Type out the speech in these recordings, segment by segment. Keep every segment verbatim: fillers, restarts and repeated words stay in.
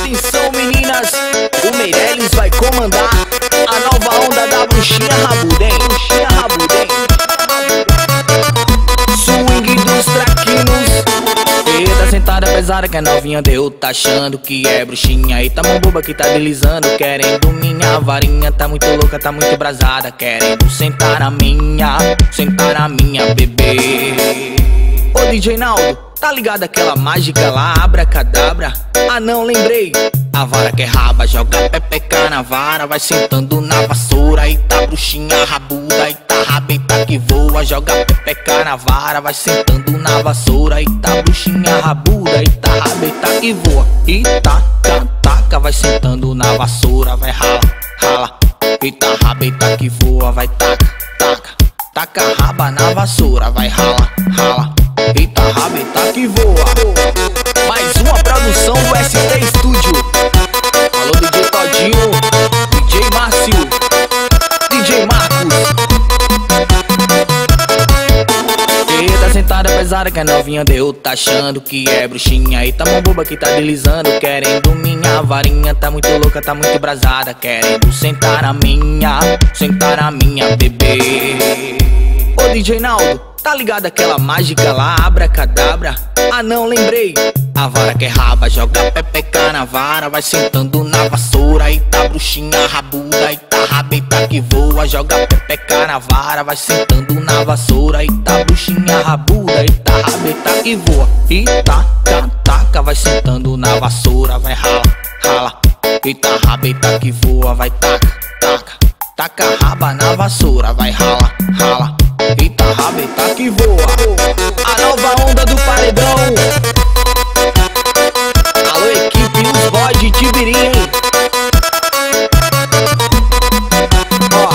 Atenção meninas, o Meirelles vai comandar a nova onda da bruxinha rabuda, hein? Bruxinha rabuda, hein? Swing dos traquinos. Eita, sentada pesada que a novinha deu, tá achando que é bruxinha. Eita, mão boba que tá deslizando, querendo minha varinha. Tá muito louca, tá muito brasada, querendo sentar na minha, sentar na minha bebê. Ô D J Naldo, tá ligado aquela mágica lá, abracadabra? Ah não, lembrei. A vara que é raba, joga pepeca na vara, vai sentando na vassoura. Eita, bruxinha rabuda, eita, rabeta que voa. Joga pepeca na vara, vai sentando na vassoura. Eita, bruxinha rabuda, eita, rabeta que voa. E taca, taca, vai sentando na vassoura. Vai rala, rala, eita, rabeta que voa. Vai taca, taca, taca a raba na vassoura. Vai rala, rala, eita, rabeta que voa. Mais uma produção do S T Studio. Alô D J Todinho, D J Márcio, D J Marcos. Eita, sentada pesada que a novinha deu, tá achando que é bruxinha. Eita, mão boba que tá deslizando, querendo minha varinha. Tá muito louca, tá muito brasada, querendo sentar na minha, sentar na minha bebê. Ô D J Naldo, tá ligado aquela mágica lá, abracadabra? Ah não, lembrei. A vara que é raba, joga pepeca na vara, vai sentando na vassoura. Eita, bruxinha rabuda, eita, rabeta que voa. Joga pepeca na vara, vai sentando na vassoura. Eita, bruxinha rabuda, eita, rabeta que voa. E taca, taca, vai sentando na vassoura. Vai rala, rala, eita, rabeta que voa. Vai taca, taca, taca a raba na vassoura. Vai rala, rala, eita, rabeta que voa. A nova onda do paredão. Alô equipe, os boys de Tibirim, hein? Ó,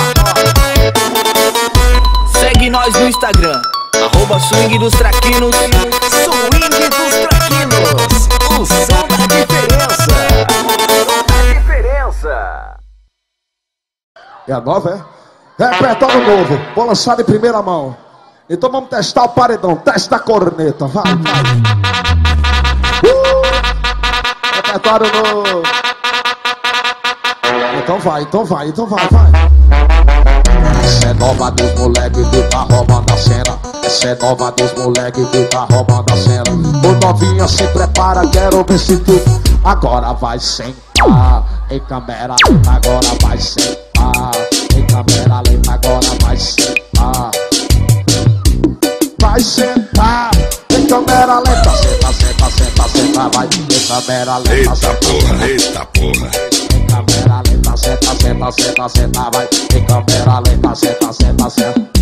segue nós no Instagram, arroba Swing dos Traquinos. Swing dos Traquinos, o som da diferença. O som da diferença. É a nova, é? Repertório novo, vou lançar de primeira mão. Então vamos testar o paredão, testa a corneta, vai, vai. Uh! Repertório novo. Então vai, então vai, então vai, vai. Essa é nova dos moleques que tá roubando a cena. Essa é nova dos moleques que tá roubando a cena. O novinha se prepara, quero ver se tu agora vai sentar. Em câmera lenta agora vai sentar. Em câmera lenta agora vai sentar. Vai sentar. Em câmera lenta, senta, senta, senta, senta, vai. Em câmera lenta, eita senta, porra, senta. eita porra. Em câmera lenta, senta, senta, senta, senta, vai. Em câmera lenta, senta, senta, senta.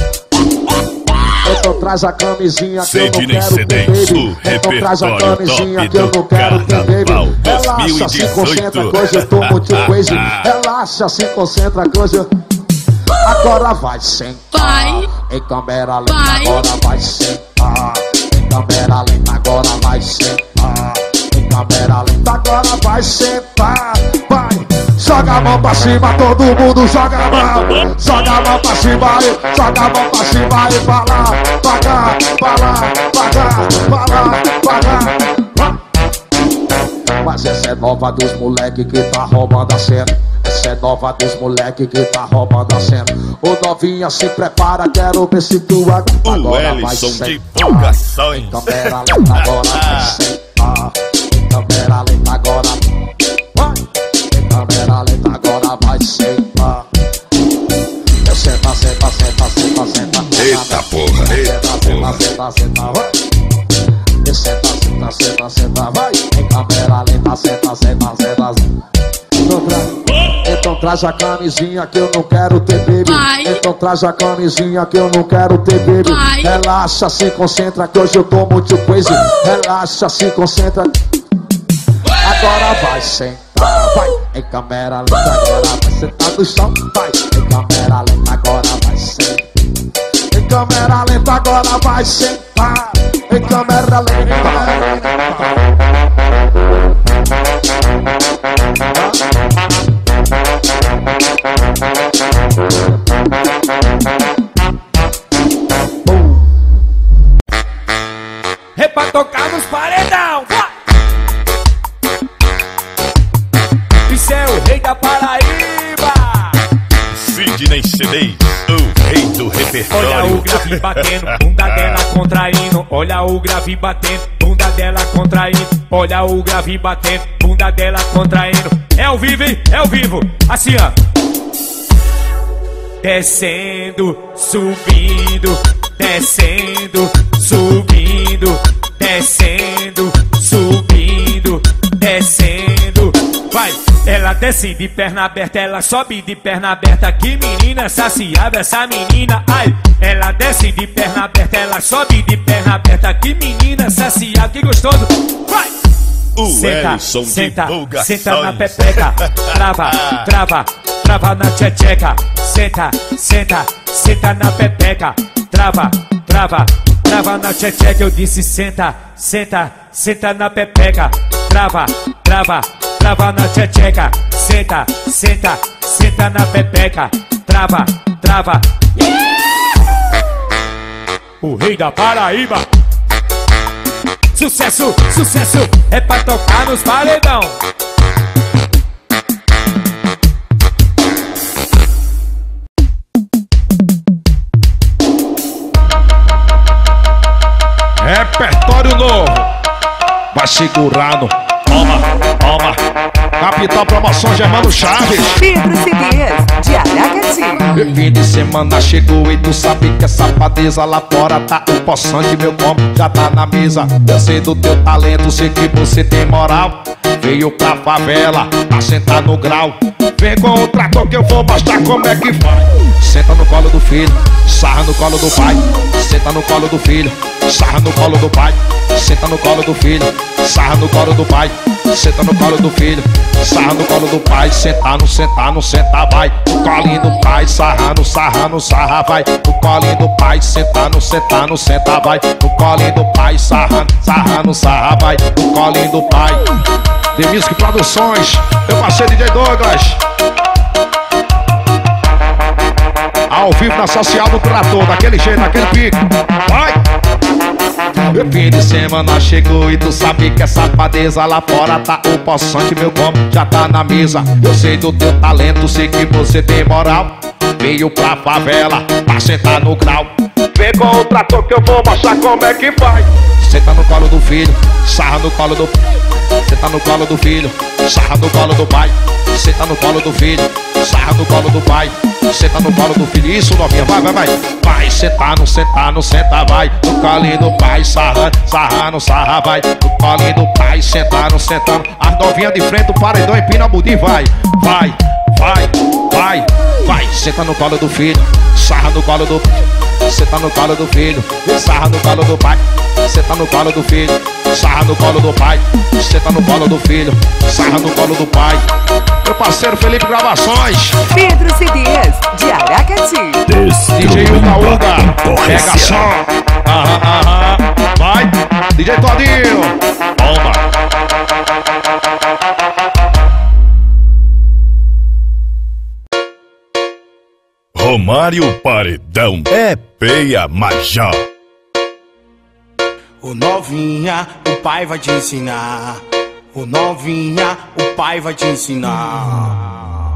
Então traz a camisinha que eu não quero ter, baby. Então traz a camisinha que eu não quero ter, baby. Relaxa, se concentra que hoje eu tô muito crazy. Relaxa, se concentra que hoje eu... Agora vai sentar. Em câmera lenta agora vai sentar. Em câmera lenta agora vai sentar. Em câmera lenta agora vai sentar. Vai. Joga a mão pra cima, todo mundo joga a mão. Joga a mão pra cima e joga a mão pra cima e vai lá, vai cá, vai lá, vai cá, vai lá, vai cá. Mas essa é nova dos moleque que tá roubando a cena. Essa é nova dos moleque que tá roubando a cena. O novinha se prepara, quero ver se tu agora vai sentar. De empolgações. Em câmera lenta agora vai sentar. Em câmera lenta agora vai. Em câmera lenta agora vai sentar. Senta, senta, senta, senta, senta. Eita porra, eita porra. Senta, senta, vai. Senta, senta, senta, senta, vai. Em câmera lenta, senta, senta, senta. Então traz, então traz a camisinha que eu não quero ter, baby. Vai. Então traz a camisinha que eu não quero ter, baby. Vai. Relaxa, se concentra que hoje eu tô muito crazy. Relaxa, se concentra. Agora vai sentar, vai. Em câmera lenta agora vai sentar no chão, vai. Em câmera lenta agora vai sentar. Em câmera lenta agora vai sentar. Em câmera lenta. É pra tocar nos paredão. C Ds, o rei do repertório. Olha o grave batendo, bunda dela contraindo. Olha o grave batendo, bunda dela contraindo. Olha o grave batendo, bunda dela contraindo. É ao vivo, hein? É ao vivo. Assim, ó. Descendo, subindo, descendo, subindo, descendo, subindo, descendo. Vai, ela desce de perna aberta, ela sobe de perna aberta. Que menina saciada essa menina, ai. Ela desce de perna aberta, ela sobe de perna aberta. Que menina saciada, que gostoso. Vai! O senta, Ellison senta, Divulgações. senta na pepeca. Trava, trava, trava na tchecheca. Senta, senta, senta na pepeca. Trava, trava, trava na tchecheca. Eu disse senta, senta, senta na pepeca. Trava, trava, trava na tchecheca. Senta, senta, senta na pepeca. Trava, trava. O rei da Paraíba. Sucesso, sucesso, é pra tocar nos paredão. Repertório novo. Vai segurando. Toma, toma. Capital Promoção Germano Chaves. Pedro C Ds, de Aracati. Fim de semana chegou e tu sabe que é safadeza. Lá fora tá o poçante, meu combo já tá na mesa. Eu sei do teu talento, sei que você tem moral. Veio pra favela, pra sentar no grau. Vem com o trator que eu vou mostrar como é que faz. Senta no colo do filho, sarra no colo do pai. Senta no colo do filho, sarra no colo do pai. Senta no colo do filho, sarra no colo do pai. Senta no colo do filho, sarra no colo do pai. Sentar no sentar no sentar vai. No colinho do pai, sarra no sarra no sarra vai. No colinho do pai, sentar no sentar no sentar vai. No colinho do pai, sarra sarra no sarra vai. No colinho do pai. The Music Produções, meu parceiro D J Douglas. Ao vivo na social do trator, daquele jeito, daquele pique. Vai! Meu fim de semana chegou e tu sabe que é safadeza. Lá fora tá o poçante, meu combo já tá na mesa. Eu sei do teu talento, sei que você tem moral. Veio pra favela, pra sentar no grau. Vem com o trator que eu vou mostrar como é que faz. Senta no colo do filho, sarra no colo do... Senta no colo do filho, sarra no colo do pai. Senta no colo do filho, sarra no colo do pai. Senta no colo do filho, isso novinha, vai, vai, vai. Vai, sentar no sentar no senta, vai. No colinho do pai, sarra, sarra no sarra, vai. No colinho do pai, sentar no sentar. As novinhas de frente, o paredão empina a budi, vai. Vai, vai, vai, vai. Senta no colo do filho, sarra no colo do... Senta no colo do filho, sarra no colo do pai. Senta no colo do filho, sarra no colo do pai. Senta no colo do filho, sarra no colo do pai. Meu parceiro Felipe Gravações. Pedro C Ds, de Aracati. D J Uga Uga, pega som. Aham, aham, vai. D J Todinho, toma. Romário Paredão é peia major. Ô novinha, o pai vai te ensinar. Ô novinha, o pai vai te ensinar.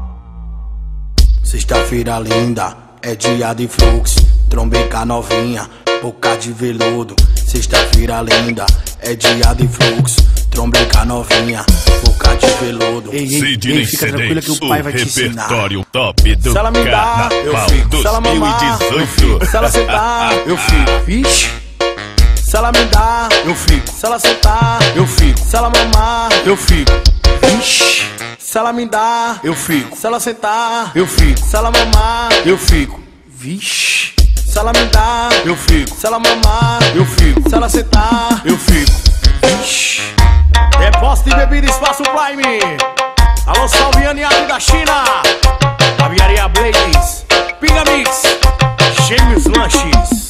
Sexta-feira linda, é dia de fluxo. Trombei com a novinha, boca de veludo. Sexta-feira linda, é dia de fluxo. Trombei com a novinha, boca de veludo. Ei, ei, ei, fica tranquila que o pai vai te ensinar. Repertório top do se ela me dá, eu fico. Se ela mamar, eu fico. Se ela sentar, eu fico. Vixe. Se ela me dá, eu fico. Se ela sentar, eu fico. Se ela mamar, eu fico. Vixe. Se ela me dá, eu fico. Se ela sentar, eu fico. Se ela mamar, eu fico. Vixe. Se ela me dá, eu fico. Se ela mamar, eu fico. Se ela sentar, eu fico. Vixe. Depósito de bebida Espaço Prime. Alô, Salviane Arte da China. Aviaria Blades, Pinga Mix, Gêmeos Lanches.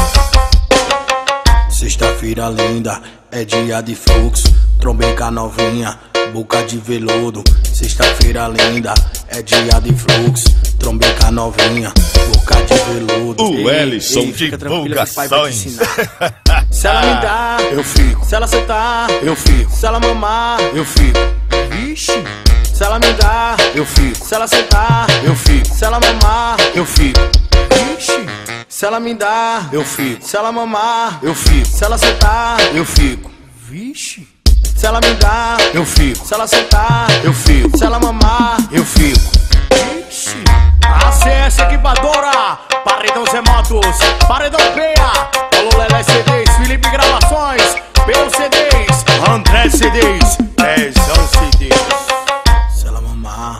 Sexta-feira linda, é dia de fluxo. Trombei com a novinha, boca de veludo. Sexta-feira linda, é dia de fluxo. Trombei com a novinha, boca de veludo. O Ellison Divulgações. Se ela me dá, eu fico. Se ela sentar, eu fico. Se ela mamar, eu fico. Vixe. Se ela me dá, eu fico. Se ela sentar, eu fico. Se ela mamar, eu fico. Ixi. Se ela me dá, eu fico. Se ela mamar, eu fico. Se ela sentar, eu fico. Vixe. Se ela me dá, eu fico. Se ela sentar, eu fico. Se ela mamar, eu fico. Ixi. A C S Equipadora, Paredão Zé Motos, Paredão Peia, Alô Lelé C Ds, Felipe Gravações, Peu C Ds, André C Ds, Dezão C Ds. Se ela mamar.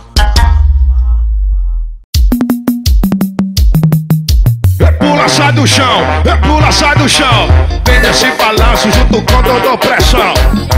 Repula, sai do chão, repula, sai do chão. Vem nesse balanço junto com Dodô Pressão.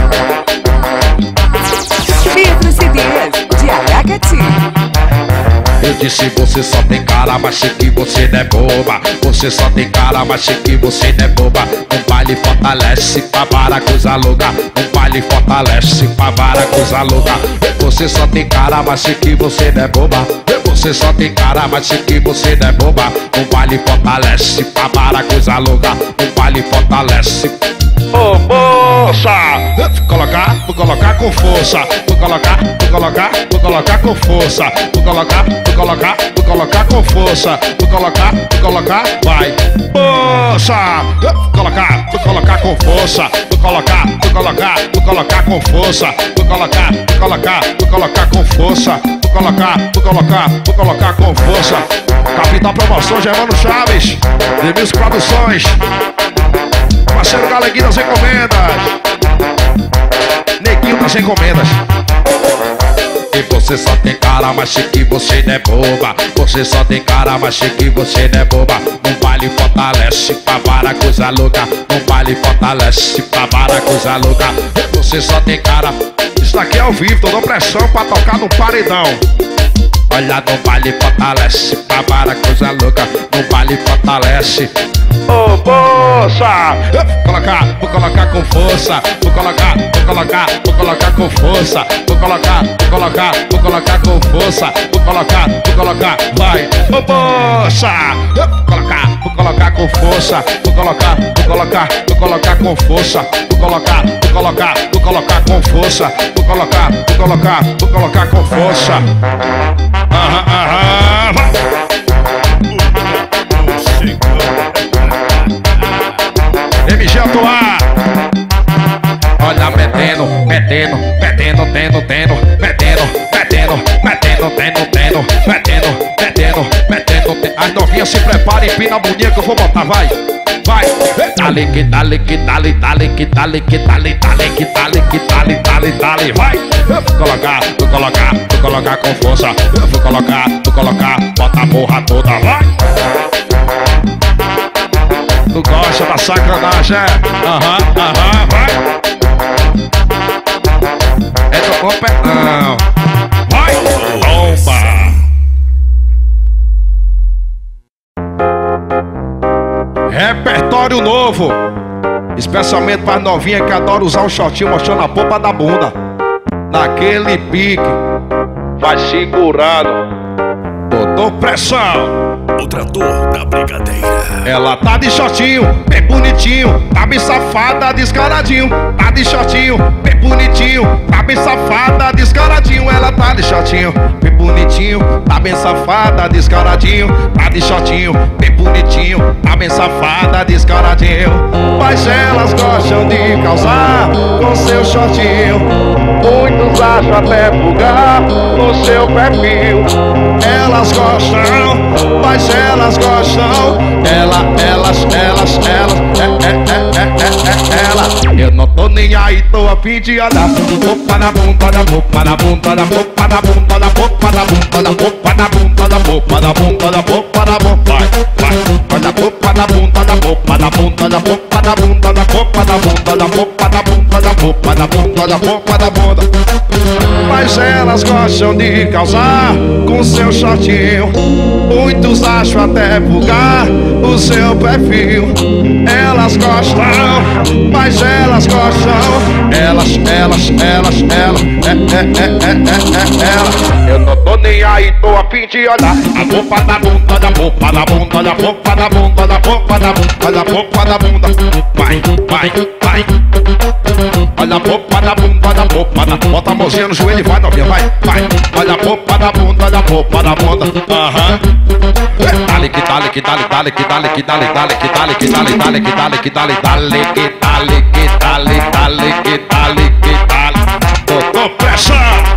Pedro C Ds, de Aracati. Eu disse você só tem cara, mas sei que você não é boba. Você só tem cara, mas sei que você não é boba. No baile fortalece pra vara coisa louca. No baile fortalece pra vara coisa louca. Você só tem cara, mas sei que você não é boba. Você só tem cara, mas sei que você não é boba. No baile fortalece pra vara coisa louca. No baile fortalece. Ô oh, moça, vou colocar, vou colocar com força. Vou colocar, vou colocar, vou colocar com força. Vou colocar, vou colocar, vou colocar com força. Vou colocar, vou colocar, vai. Moça, vou colocar, vou colocar com força. Vou colocar, vou colocar, vou colocar com força. Vou colocar, vou colocar, vou colocar com força. Vou colocar, vou colocar, vou colocar com força. Capital Promoção, Germano Chaves, The Music Produções. Parceiro Galeguinho das encomendas, Neguinho das encomendas. E você só tem cara, mas sei que você não é boba. Você só tem cara, mas sei que você não é boba. No baile fortalece pra vara coisa louca. No baile fortalece pra vara coisa louca. Você só tem cara. Isso daqui é ao vivo, tô dando pressão pra tocar no paredão. Olha, no baile fortalece pra vara coisa louca. No baile fortalece. Ô oh, moça, vou colocar, vou colocar com força. Vou colocar, vou colocar, vou colocar com força. Vou colocar, vou colocar, vou colocar com força. Vou colocar, vou colocar, vai. Ô oh, moça, vou colocar, vou colocar com força. Vou colocar, vou colocar, vou colocar com força. Vou colocar, vou colocar, vou colocar com força. Vou colocar, vou colocar, vou colocar com força. Aham, aham, vai. M G atuar. Olha, metendo, metendo, metendo, tendo, tendo, metendo, metendo, metendo, tendo, tendo, metendo, metendo, metendo, tendo. As novinhas se preparem, empina a boninha que eu vou botar, vai, vai. Dale, que dale, que dale, dale, que dale, que dale, dale, que dale, que dale, dale, dale, vai. Vou colocar, vou colocar, vou colocar com força. Vou colocar, vou colocar, bota a porra toda, vai. Tu gosta da sacanagem, é? Aham, aham, vai. É do competão. Vai, bomba. Repertório novo, especialmente para novinha que adora usar um shortinho mostrando a polpa da bunda. Naquele pique, vai segurando. Dodô Pressão, o trator da brincadeira. Ela tá de shortinho, bem bonitinho, tá bem safada, descaradinho. Tá de shortinho, bem bonitinho, tá bem safada, descaradinho. Ela tá de shortinho, bem bonitinho, tá bem safada, descaradinho. Tá de shortinho, bem bonitinho, tá bem safada, descaradinho. Mas elas gostam de causar com seu shortinho. Muitos acham até vulgar no seu perfil. Elas gostam, mas elas gostam. Ela, elas, elas, elas, é, é, é, é, é, é, ela. Eu não tô nem aí, tô a fim de olhar. Opa na bunda, da boca, na bunda, da boca, na bunda, da boca, na bunda, da boca, na bunda, da boca, na bunda, da boca, na boca, vai, vai. Vai da boca, na bunda, da boca, na bunda, da boca, na bunda, da boca, na bunda, da boca, na bunda, da boca, na bunda, da boca, na bunda. Mas elas gostam de causar com seu shortinho. Muitos acham até vulgar o seu perfil. Elas gostam, mas elas gostam. Elas, elas, elas, elas, é, é, é, é, é, é, ela. Eu não tô nem aí, tô a fim de olhar. A boca da bunda, da boca, da bunda, da boca, da bunda, da boca, da bunda, da boca, da bunda. Vai, vai, vai. Olha a boca da bunda, da boca. popa da, bota a mãozinha no joelho e vai, novinha, vai, vai. Olha a popa da bunda, olha a popa da bunda. Aham. Dale que dale que dale dale que dale que dale dale que dale que dale dale que dale que dale dale que dale que dale dale que dale que dale. Botou pressão.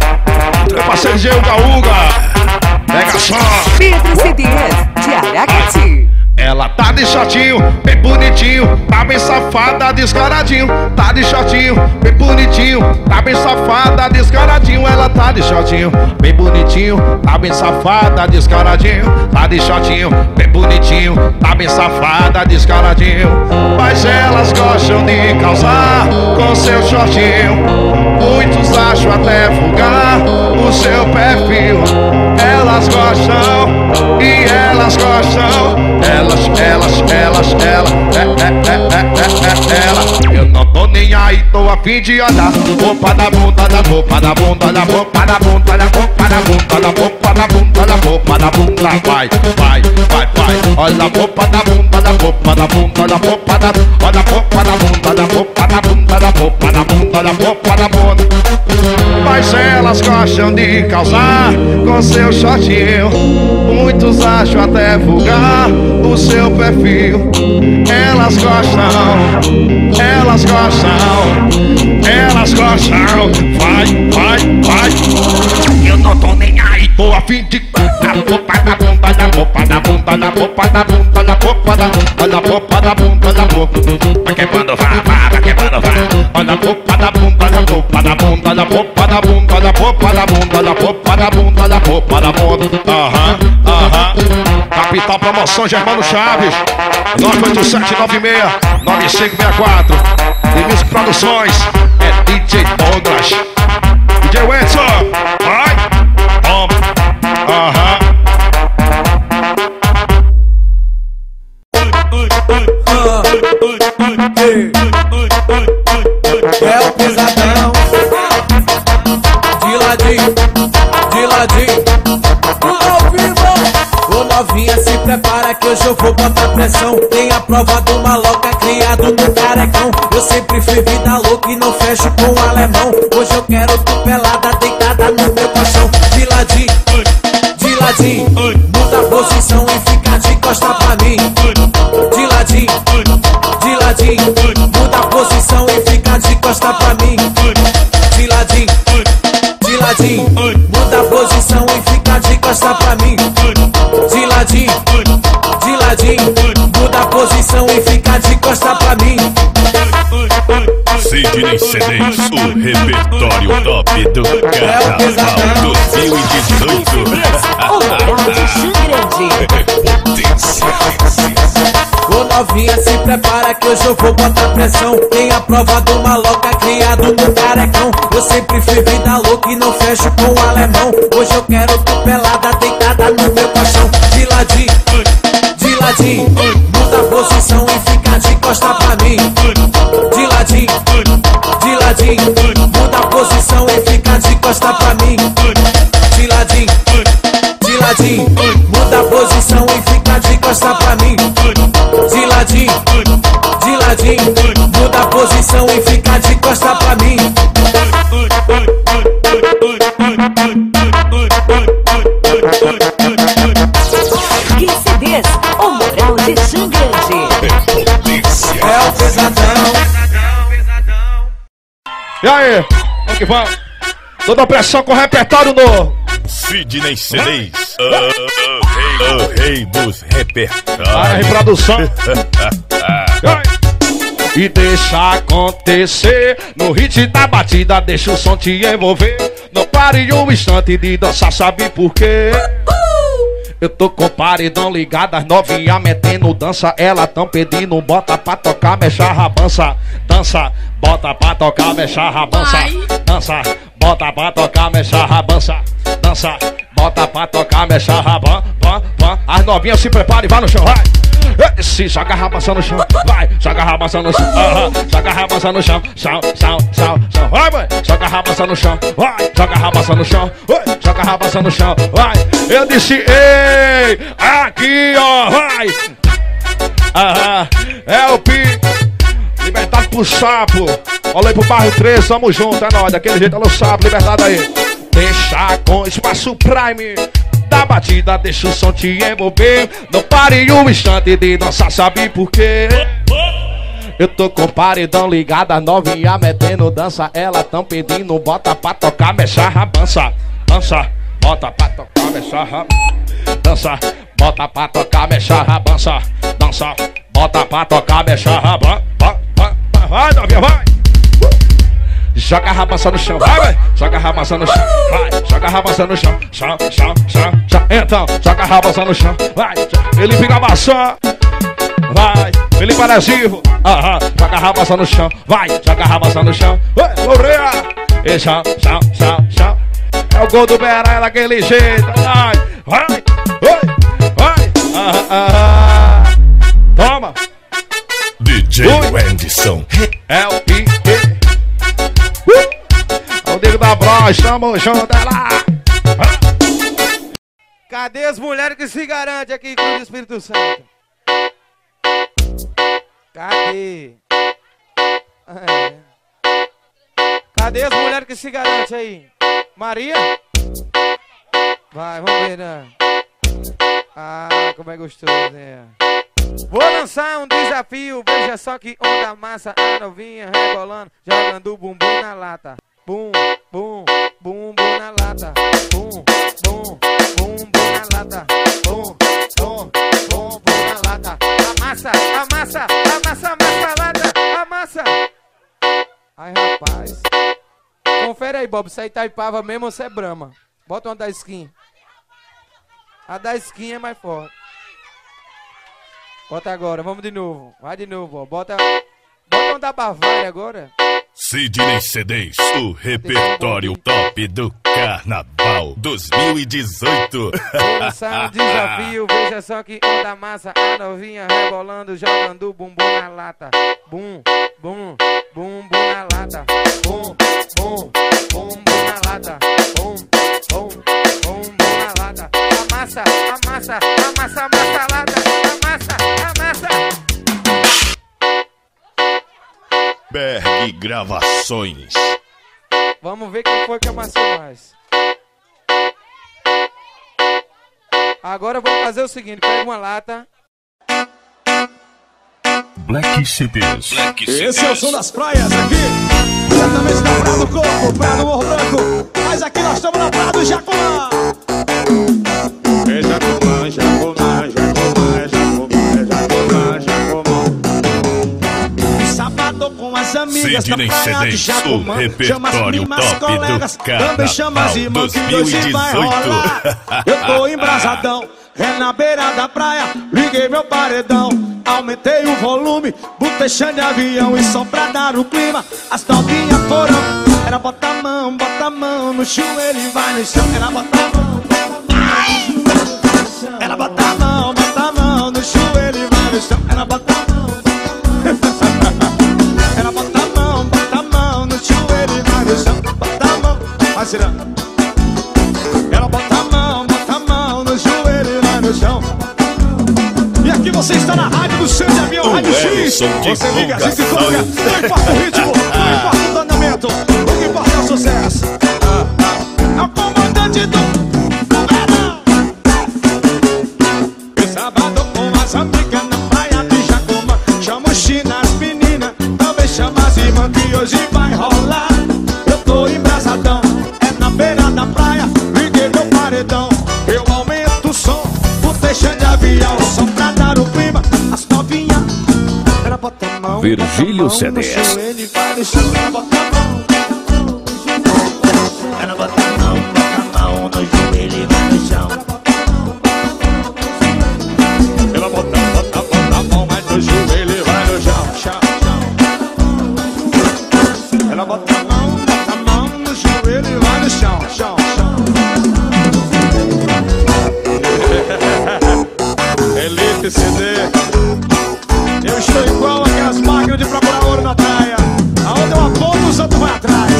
Meu parceiro G Uga Uga. Pega só. Pedro C Ds de Aracati. Ela tá de shortinho, bem bonitinho, tá bem safada, descaradinho. Tá de shortinho, bem bonitinho, tá bem safada, descaradinho. Ela tá de shortinho, bem bonitinho, tá bem safada, descaradinho. Tá de shortinho, bem bonitinho, tá bem safada, descaradinho. Mas elas gostam de causar com seu shortinho. Muitos acham até vulgar o seu perfil. Elas gostam e elas gostam. Elas, elas, elas, elas, é, é, é, é, é, é, ela. Eu não tô nem aí, tô a fim de olhar. Roupa da bunda, da roupa da bunda, da roupa da bunda, da roupa da bunda, da roupa da bunda, da roupa da bunda. Vai, vai, vai, vai. Olha a roupa da bunda, da roupa da bunda, da roupa da, olha a roupa da bunda, da roupa da bunda, da roupa da bunda, da roupa da bunda. Mas elas gostam de causar com seu shortinho. Muitos acham até vulgar o seu perfil. Elas gostam, elas gostam, elas gostam. Vai, vai, vai. Eu não tô nem aí, tô a fim de da roupa da bunda, da roupa da bunda, da roupa da bunda, da roupa da bunda, da roupa da bunda, da roupa. Vai quebrando, vai, vai, vai quebrando, vai. Olha a roupa da bunda, da roupa da bunda, da roupa da bunda, da roupa da bunda, da roupa da bunda, da roupa da bunda. Aham, aham. Capital Promoção Germano Chaves, nove oito sete nove seis nove cinco seis quatro. E Music Produções, é D J Douglas, D J Edson, vai, toma, aham. É o pesadão, de ladinho, de ladinho, ao vivo. Ô novinha, se prepara que hoje eu vou botar pressão. Tem a prova do maloca criado do carecão. Eu sempre fui vida louca e não fecho com o alemão. Hoje eu quero tu pelada, deitada no meu colchão. De ladinho, de ladinho, muda a posição e fica de costa pra mim. De ladinho, de ladinho, muda a posição e fica de costa pra mim. De ladinho, de ladinho, muda a posição e fica de costa pra mim. De ladinho, de ladinho, muda a posição e fica de costa pra mim. Sidney C Ds, o repertório top do Carnaval dois mil e dezoito. Ô novinha, se prepara que hoje eu vou botar pressão. Tem a prova do maloca criado do carecão. Eu sempre fui vida louca e não fecho com o alemão. Hoje eu quero tu pelada, deitada no meu colchão. De ladinho, de ladinho, muda a posição e fica de costa pra mim. De ladinho, de ladinho, muda a posição e fica de costa pra mim. De ladinho, de ladinho, muda a posição e fica de costa pra mim. De ladinho, de ladinho, muda a posição e fica de costa pra mim. C Ds, o Moral de Xangande. É o pesadão. E aí, vamos que vamos. Toda a pressão com o repertório novo. Sidney C Ds, o rei, o rei dos A repertórios. reprodução. E deixa acontecer, no hit da batida, deixa o som te envolver. Não pare um instante de dançar, sabe por quê? Eu tô com o paredão ligado, as novinha metendo dança. Ela tão pedindo, bota pra tocar, mexe a rabança. Dança, bota pra tocar, mexe a rabança. Dança, bota pra tocar, mexe a rabança. Dança, bota pra tocar, mexe a rabança. As novinhas se preparem, vai no chão, vai. Se joga a rabança no chão, vai, joga a rabança no chão, uh-huh. Joga a rabança no chão, chão, chão, chão, chão, vai, vai, joga a rabança no chão, vai, joga a rabança no chão, vai, joga a rabança no chão, vai. Eu disse, ei, aqui ó, vai, aham, uh-huh. É o Pi, libertado pro sapo. Olha aí pro bairro três, tamo junto, é nóis. Daquele jeito, alô, sabe, liberdade aí. Deixa com espaço Prime. Da batida, deixa o som te envolver. Não pare um instante de dançar, sabe por quê? Eu tô com o paredão ligado, a novinha metendo dança. Ela tão pedindo, bota pra tocar, mexa, rabança. Dança, bota pra tocar, mexa, rabança. Dança, bota pra tocar, mexa, rabança. Dança, bota pra tocar, mexa, rabança. Vai, novinha, vai! Joga a rabança no chão, vai, vai! Joga a rabança no chão, vai! Joga a rabança no chão, chão, chão, chão, chão. Então, joga a rabança no chão, vai! Ele fica maçã, vai! Felipe adesivo, aham! Joga a rabança no chão, vai! Joga a rabança no chão, vai! Loureia! E chão, chão, chão, chão. É o gol do Beré daquele jeito, vai! Vai! Vai! Vai! Aham, aham! Toma! D J Wenderson É o P E O Diego da Bros, tamo junto, é lá. Cadê as mulheres que se garantem aqui com o Espírito Santo? Cadê? É. Cadê as mulheres que se garantem aí? Maria? Vai, vamos ver, né? Ah, como é gostoso, né? Vou lançar um desafio, veja só que onda massa. A novinha rebolando, jogando o bumbum na lata. Bum, bum, bum, bum na lata. Bum, bum, bum, bum na lata. Bum, bum, bum, bum na lata. Amassa, amassa, amassa, amassa a lata. Amassa. Ai, rapaz. Confere aí, Bob, se é Itaipava mesmo ou se é Brahma. Bota uma da skin. A da skin é mais forte. Bota agora, vamos de novo. Vai de novo, ó. Bota, bota uma da Bavária agora. Sidney C Ds, o repertório top do Carnaval dois mil e dezoito. Vou lançar um desafio, veja só que onda massa. A novinha rebolando, jogando o bumbum na lata. Bum, bum, bum, bum na lata. Bum, bum, bum, bum na lata. Bum, bum, bum, bum na lata. Amassa, amassa, amassa, amassa a lata. Amassa, amassa. Berg Gravações. Vamos ver quem foi que amassou mais. Agora vamos fazer o seguinte, pega uma lata. Black C Ds. Black C Ds. Esse é o som das praias aqui. Exatamente na Praia do Coco, Praia do Morro Branco. Mas aqui nós estamos na Praia do Jacumã. É Jacumã, Jacumã, Jacumã, Jacumã, Jacumã, Jacumã. Sábado com as amigas Sidney na Praia de C Ds, o Jacumã. Chama as repertório primas, top colegas, do também chama as Carnaval irmãs que hoje vai rolar. Eu tô embrasadão, é na beira da praia. Liguei meu paredão, aumentei o volume, botei chão de avião e só pra dar o clima. As novinhas foram, era bota a mão, bota a mão no joelho e vai no chão. Era bota a mão, bota a mão, ela bota a mão, bota a mão no joelho e vai no chão. Ela bota a mão, ela bota a mão, bota a mão no joelho e vai no chão. Bota a mão, vai girando. Ela bota a mão, bota a mão no joelho e vai no chão. E aqui você está na rádio do Chão de Avião, Rádio X. Você liga, a gente toca. Não importa o ritmo, não importa o andamento, o que importa é o sucesso. É o comandante do verão. E sábado com as amigas na praia de Jacumã. Chama o China, as meninas, também chama as irmãs que hoje vai rolar. Eu tô embrasadão, é na beira da praia. Liguei meu paredão, eu aumento o som, botei chão de avião só pra dar o clima. As novinhas, ela bota a mão, Virgílio bota a mão C Ds. no joelho e vai no chão. Ela bota a mão, ela bota a mão, bota a mão no joelho e vai no chão. Ela bota, bota, bota a mão, vai no joelho e vai no chão, chão, chão. Ela bota a mão, bota a mão no joelho e vai no chão, chão, chão. Elite C D. Eu estou igual aquelas máquinas de procurar ouro na praia. Aonde eu aponto, os outros vai atrás.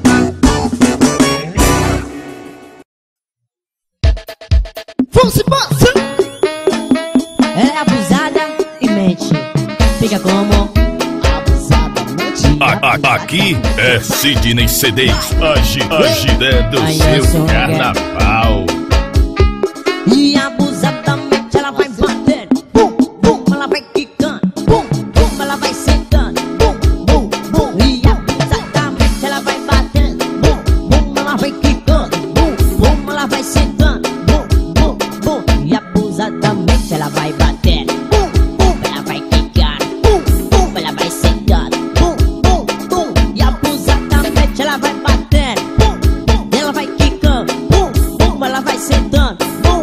Vamos se passar. É abusada e mente. Fica como? Abusada, mente. A- a- Aqui é Sidney C Ds, agitando seu carnaval. E abusadamente ela vai batendo, bum, bum, ela vai quicando, bum, bum, ela vai sentando, bum, bum, bum. E abusadamente ela vai batendo, bum, bum, ela vai quicando, bum, bum, ela vai sentando, bum, bum, bum. E abusadamente ela vai batendo, bum, bum, ela vai quicando, bum, bum, ela vai sentando, bum, bum, bum. E abusadamente ela vai batendo, bum, bum, ela vai quicando, bum, bum, ela vai sentando.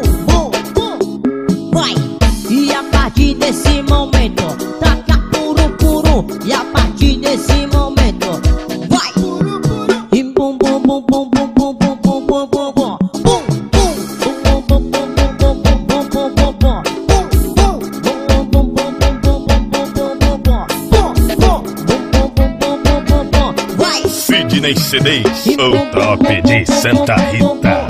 E a partir desse momento, taca puro puro. E a partir desse momento, vai. E bum bum bum bum bum bum bum bum bum bum bum. Bum bum bum bum bum bum bum bum bum bum bum bum. Bum bum bum bum bum bum bum bum bum bum. Bum bum bum bum bum bum bum bum. Vai. Sidney C Ds, o top de Santa Rita.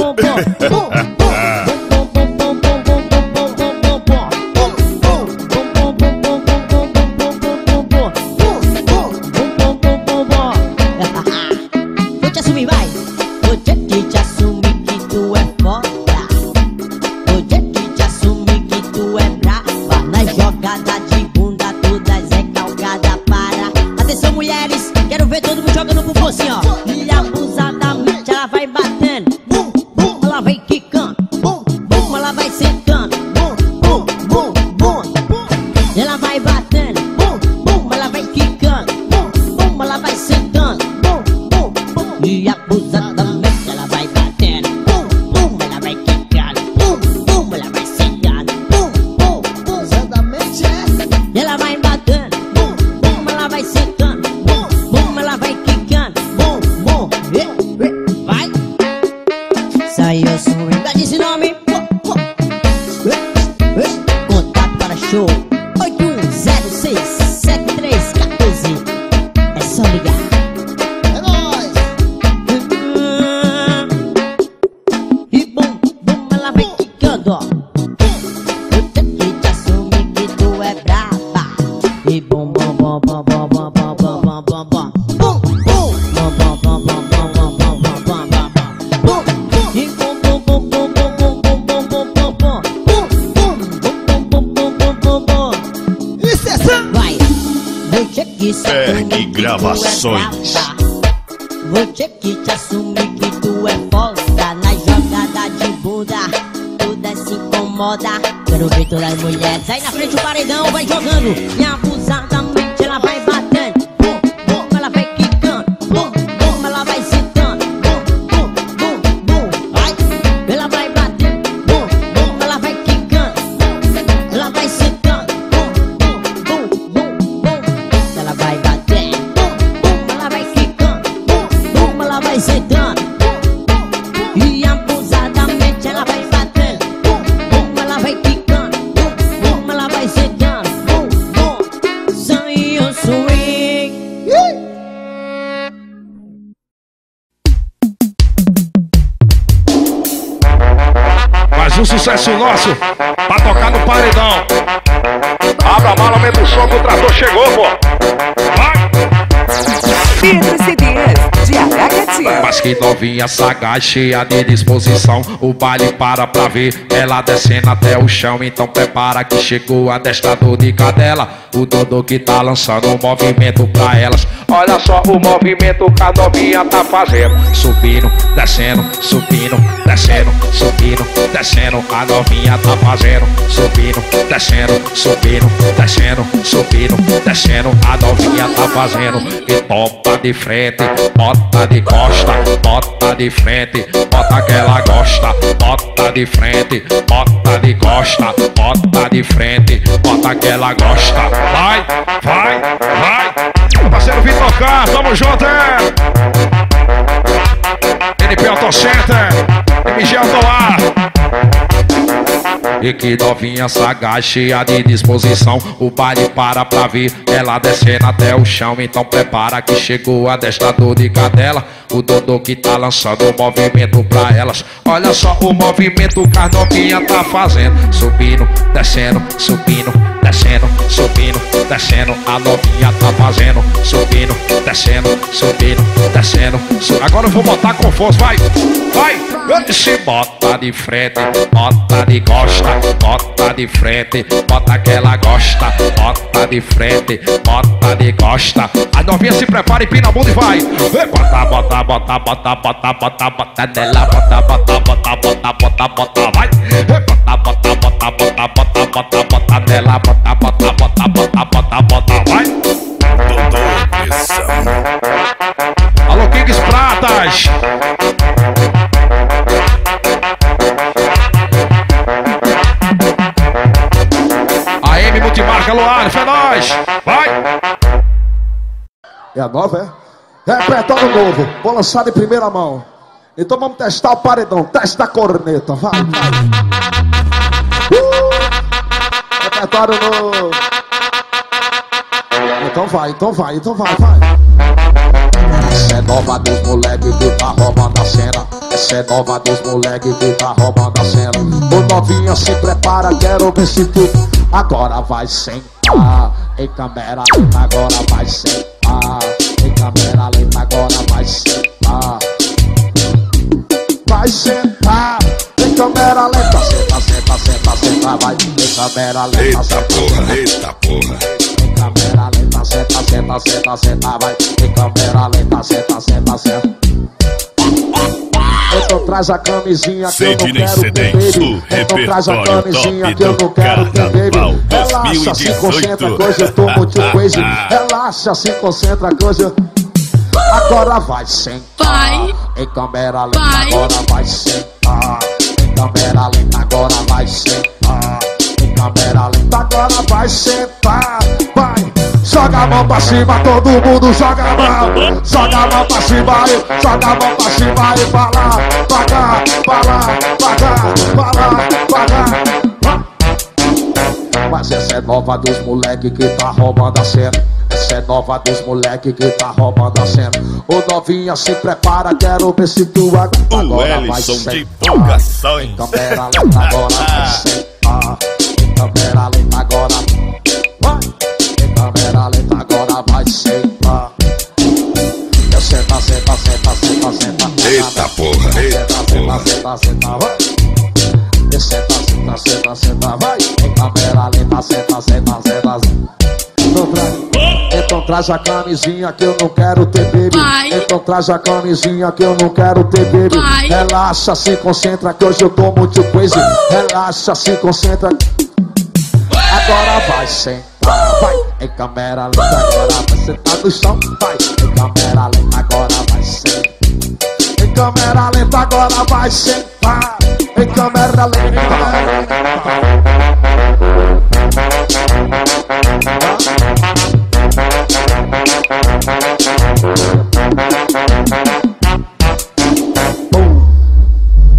Berg Gravações. Vou ter que te assumir que tu é foda. Na jogada de bunda, toda se incomoda. Quero ver todas as mulheres aí na frente do paredão, vai jogando. E abusadamente ela vai batendo, bum, bum, ela vai quicando, bum, bum, ela vai sentando, bum, bum, bum, bum, vai. Ela vai batendo, bum, bum, ela vai quicando, ela vai sentando, bum, bum, bum, bum, bum. Ela vai batendo, bum, bum, ela vai quicando, bum, bum, ela vai sentando. E abusadamente ela vai batendo, bum, bum, ela vai quicando, bum, bum, ela vai sentando, bum, bum. Sai o swing. Mais um sucesso nosso pra tocar no paredão. Abra a mala, aumenta o som que o trator chegou, pô. Vai! Pedro C Ds, de Aracati. Mas que novinha sagaz, cheia de disposição. O baile para pra ver ela descendo até o chão. Então prepara que chegou a destador de cadela. O Dodô que tá lançando um movimento pra elas. Olha só o movimento que a novinha tá fazendo. Subindo, descendo, subindo, descendo, subindo, descendo. A novinha tá fazendo. Subindo, descendo, subindo, descendo, subindo, descendo. A novinha tá fazendo. E bota de frente, bota de costa, bota de frente, bota que ela gosta. Bota de frente, bota de costa, bota de frente, bota que ela gosta. Vai, vai, vai. Parceiro Vitor K, tamo junto, é. N P Auto Center, M G Auto Ar. E que novinha sagaz, cheia de disposição. O baile para pra ver ela descendo até o chão. Então prepara que chegou a destador de cadela. O Dodô que tá lançando um movimento pra elas. Olha só o movimento que a novinha tá fazendo. Subindo, descendo, subindo, descendo, subindo, descendo. A novinha tá fazendo, subindo, descendo, subindo, descendo. Su... Agora eu vou botar com força, vai, vai. Se bota de frente, bota de costa, bota de frente, bota que ela gosta, bota de frente, bota de costa. A novinha se prepara e pina a bunda e vai. Bota, bota, bota, bota, bota, bota, bota nela, bota, bota, bota, bota, bota, bota, vai. Bota, bota, bota, bota, bota, bota, bota nela, bota, bota, bota, bota, bota, bota, vai. Alô, Kings Pratas. A M Multimarca Luar, é nóis, vai! É a nova, é? Repertório novo, vou lançar de primeira mão. Então vamos testar o paredão, testa a corneta, vai, vai. Uh! Repertório novo. Então vai, então vai, então vai, vai. Essa é nova dos moleques que tá roubando a cena. Essa é nova dos moleques que tá roubando a cena. Ô novinha, se prepara, quero ver se tu agora vai sentar. Em câmera lenta, agora vai sentar. Em câmera lenta, agora vai sentar. Vai sentar. Em câmera lenta, senta, senta, senta, senta, vai. Em câmera lenta, eita senta, porra, senta. eita porra. Em câmera lenta, senta, senta, senta, senta, vai. Em câmera lenta, senta, senta, senta. Então traz a camisinha que eu não quero ter, baby. Então traz a camisinha que eu não quero ter, baby. Relaxa, se concentra que hoje eu tô muito crazy. Relaxa, se concentra que hoje eu... Agora vai sentar. Em câmera lenta, agora vai sentar. Em câmera lenta, agora vai sentar. Em câmera lenta, agora vai sentar. Vai. Joga a mão pra cima, todo mundo joga a mão. Joga a mão pra cima e joga a mão pra cima e vai lá, vai cá, vai lá, vai cá, vai lá, vai cá. Mas essa é nova dos moleque que tá roubando a cena. Essa é nova dos moleque que tá roubando a cena. Ô novinha, se prepara, quero ver se tu agora vai sentar. Divulgações. Câmera lenta, agora vai sentar. Câmera lenta, agora vai. Câmera lenta, agora vai sentar. Senta, senta, senta, senta, senta. Eita porra, eita porra. Senta, senta, vai. Senta, senta, senta, senta, vai. Em câmera lenta, senta, senta, senta. Então traz, então traz a camisinha que eu não quero ter, baby. Então traz a camisinha que eu não quero ter, baby. Relaxa, se concentra que hoje eu tô muito crazy. Relaxa, se concentra. Agora vai sentar, vai. Em câmera lenta, agora vai sentar no chão, vai. Em câmera lenta, agora vai sentar. Em câmera lenta, agora vai sentar. Em câmera lenta.